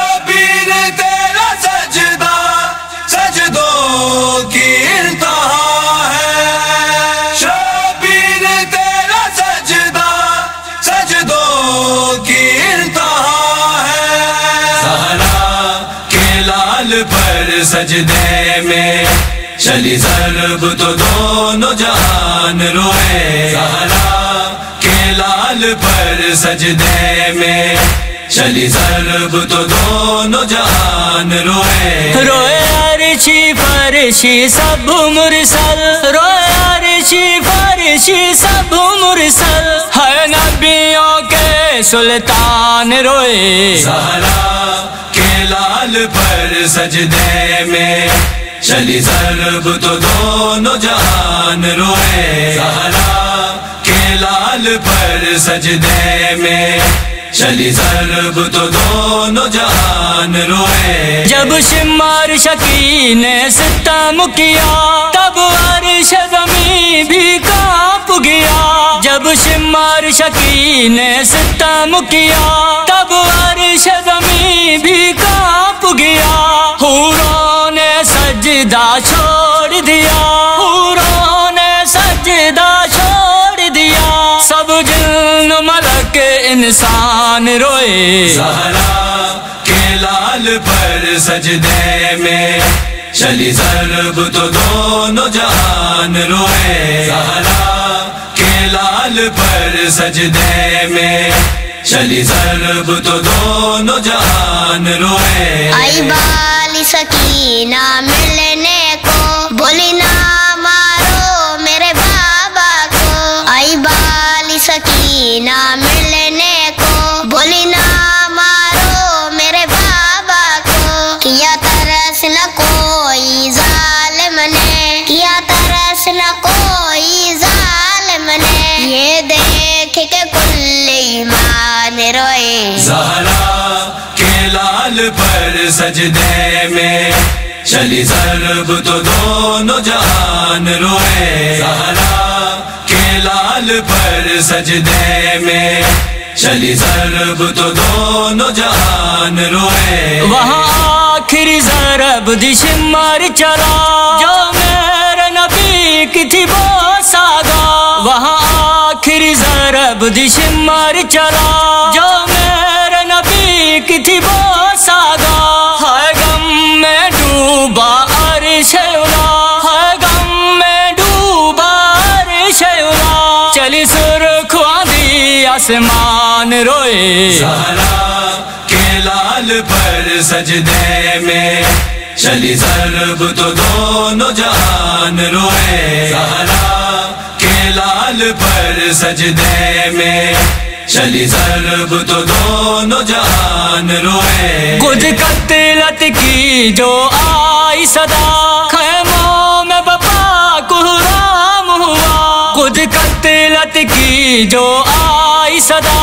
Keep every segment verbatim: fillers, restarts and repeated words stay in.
شبیر تیرا سجدہ سجدوں کی انتہا ہے، شبیر تیرا سجدہ سجدوں کی انتہا ہے۔ زہرا کے لال پر سجدے میں چلی ضرب تو دونوں جہان روئے، زہرا کے لال پر سجدے میں چلی ضرب تو دونوں جہان روئے، روئے عرشی فرشی سب مرسل، روئے عرشی فرشی سب مرسل، ہے نبیوں کے سلطان روئے، زہرا کے لال پر سجدے میں چلی ضرب تو دونوں جہان روئے، زہرا کے لال پر سجدے میں چلی ضرب تو دونوں جہان روئے۔ جب شمار شکی نے ستم کیا تب عرش زمین بھی کانپ گیا، جب شمار شکی نے ستم کیا تب عرش زمین بھی کانپ گیا، حوروں نے سجدہ چھوڑ دیا، حوروں نے سجدہ چھوڑ دیا، سب جن ملک انسان روئے، زہرا کے لال پر سجدے میں چلی ضرب تو دونوں جہان روئے، زہرا کے لال پر سجدے میں چلی ضرب تو دونوں جہان روئے۔ آئی بالی سکینہ ملنے کو، بولی نہ مارو میرے بابا کو، آئی بالی سکینہ ملنے کو، بولی نہ مارو میرے بابا کو، کیا ترس نہ کوئی ظالم نے، کیا ترس نہ کوئی ظالم نے، یہ دیکھ کے کل ایمان روئے، زہرا کے لال پر سجدے میں چلی ضرب تو دونوں جہان روئے، زہرا کے لال پر سجدے میں چلی ضرب تو دونوں جہان روئے۔ وہاں آخری ضرب دی شمار چلا جو میرے نبی کی تھی وہ ساگا، وہاں آخری ضرب دی شمار چلا جو میرے نبی کی تھی وہ ساگا، ہے غم میں ڈوبا عرش اولا، ہے غم میں ڈوبا عرش اولا، چلی سرخ آندھی آسمان روئے، زہرا کے لال پر سجدے میں چلی ضرب تو دونوں جہان روئے، زہرا کے لال پر سجدے میں چلی ضرب تو دونوں جہان روئے۔ کچھ قتلت کی جو آئی صدا، خیموں میں بپا کوہرام ہوا، کچھ قتلت کی جو آئی صدا،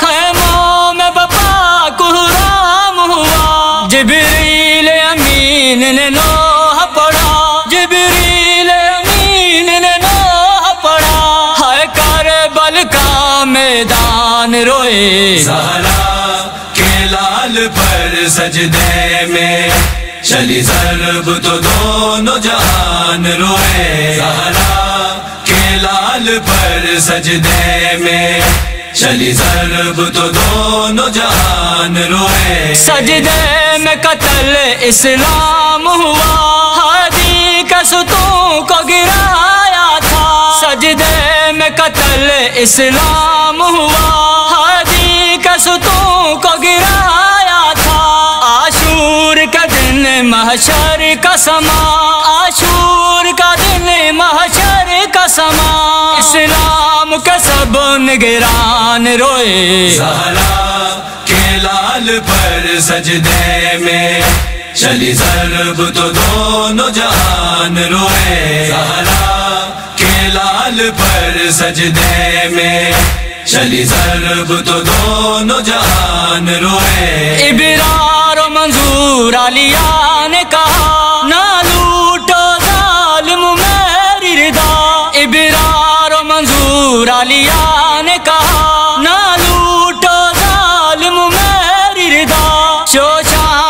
خیموں میں بپا کوہرام ہوا، جبریل امین نے لوح پڑھا، جبریل امین نے لوح پڑھا، ہے کربل کا میدان روئے، زہرا کے لال پر سجدے میں چلی ضرب تو دونوں جہان روئے، زہرا کے لال پر سجدے میں چلی ضرب تو دونوں جہان روئے۔ سجدے میں قتل اسلام ہوا، ہادی کا ستون کو گرایا تھا، سجدے میں قتل اسلام ہوا، ہادی کا ستون کو گرایا تھا، عاشور کا دن محشر کا سما، عاشور کا دن محشر کا سما، اسلام کا سب نگران روئے، زہرا کے لال پر سجدے میں چلی ضرب تو دونوں جہان روئے، زہرا کے لال پر سجدے میں چلی ضرب تو دونوں جہان روئے۔ ابرار و منظور علیہ نے کہا نہ لوٹو ظالم میری رضا، ابرار و منظور علیہ نے کہا نہ لوٹو ظالم میری رضا، چوچا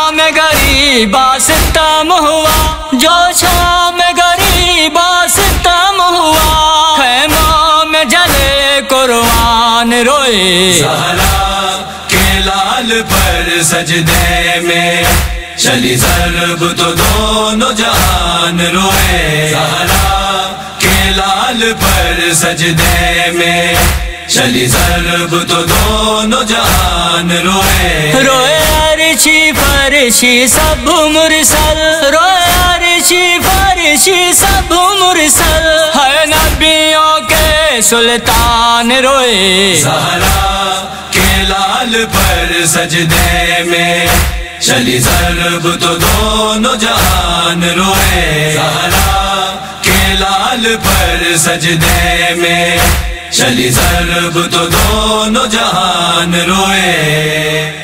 روئے زہرا کے لال پر سجدے میں چلی ضرب تو دونوں جہان روئے زہرا کے لال پر سجدے میں چلی ضرب تو دونوں جہان روئے روئے عرشی فرشی سب مرسل روئے عرشی فرشی سب مرسل ہے نبیوں کے سلطان روئے زہرا کے لال پر سجدے میں چلی ضرب تو دونوں جہان روئے زہرا کے لال پر سجدے میں چلی ضرب تو دونوں جہان روئے